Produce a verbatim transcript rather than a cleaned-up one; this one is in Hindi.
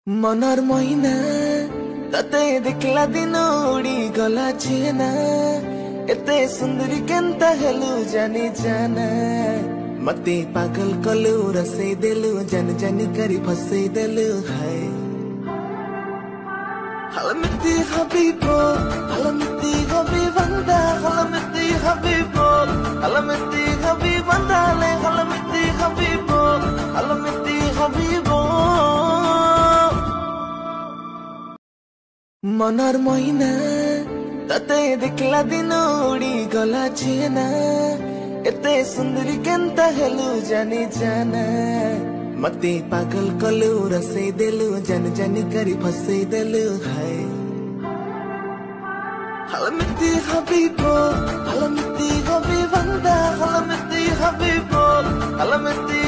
मनर महीना तते देखला दिन उड़ी गला छेना एते सुंदरी केंता हेलु जानी जाना मते पागल कलु रसे देलु जन जन करी फसे देलु हाय हलमिती हबीबो हलमिती हबीबंदा हलमिती हबीबो हलमिती हबीबंदा ले हलमिती हबीबो हलमिती हबीबो मनर महीना तते देखला दिन उड़ी गला छेना एते सुंदरी केंता हेलु जानी जाना मते पागल कलु रसे देलु जन जन करी फसे देलु हाय हलमिती हबीबो हलमिती हबीबंदा हलमिती हबीबो हलमिती